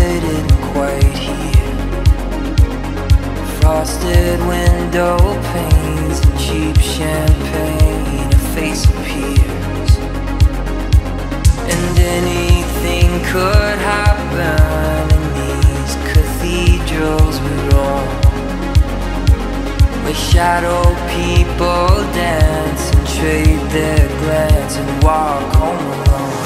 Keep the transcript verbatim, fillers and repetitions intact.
they didn't quite hear. Frosted window panes and cheap champagne, a face appears. And anything could happen in these cathedrals we roam, where shadow people dance and trade their glance and walk home alone.